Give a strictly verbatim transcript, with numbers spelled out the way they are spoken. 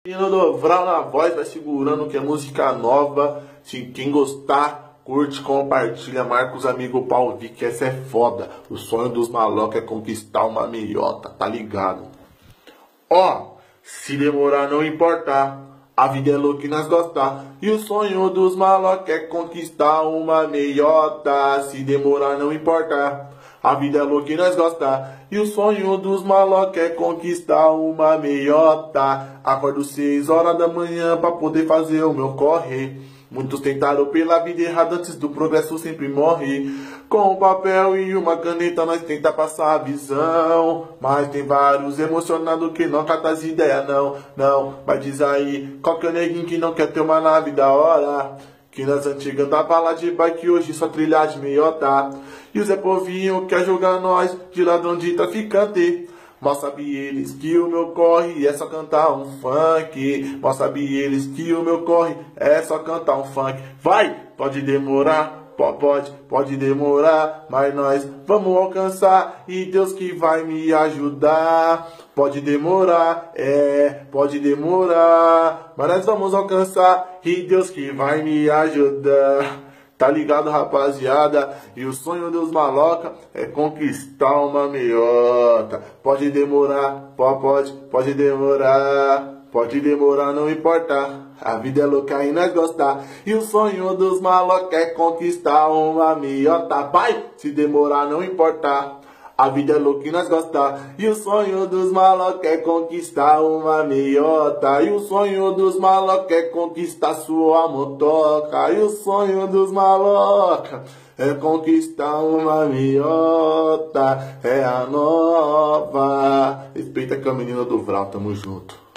Menino do Vral na voz, vai segurando que é música nova. Se quem gostar, curte, compartilha, marca os amigos pra ouvir, que essa é foda. O sonho dos malocos é conquistar uma meiota, tá ligado? Ó, se demorar não importa, a vida é louca e nós gostar. E o sonho dos malocos é conquistar uma meiota. Se demorar não importa, a vida é louca e nós gostar. E o sonho dos malocos é conquistar uma meiota. Acordo seis horas da manhã pra poder fazer o meu corre. Muitos tentaram pela vida errada, antes do progresso sempre morre. Com um papel e uma caneta nós tenta passar a visão. Mas tem vários emocionados que não catam as ideias não. Não, mas diz aí, qual que é o neguinho que não quer ter uma nave da hora? Que nas antigas andava lá de bike, hoje só trilhar de meiota. E o Zé Povinho quer jogar nós de ladrão de traficante. Mal sabe eles que o meu corre é só cantar um funk. Mal sabe eles que o meu corre é só cantar um funk. Vai, pode demorar, pode, pode demorar, mas nós vamos alcançar e Deus que vai me ajudar. Pode demorar, é, pode demorar, mas nós vamos alcançar e Deus que vai me ajudar. Tá ligado, rapaziada? E o sonho dos maloca é conquistar uma meiota. Pode demorar, pode, pode demorar. Pode demorar, não importa. A vida é louca e nós gostar. E o sonho dos maloca é conquistar uma meiota. Vai, se demorar, não importa. A vida é louca e nós gostar. E o sonho dos maloca é conquistar uma meiota. E o sonho dos maloca é conquistar sua motoca. E o sonho dos maloca é conquistar uma meiota. É a nova. Respeita que é o menino do Vral, tamo junto.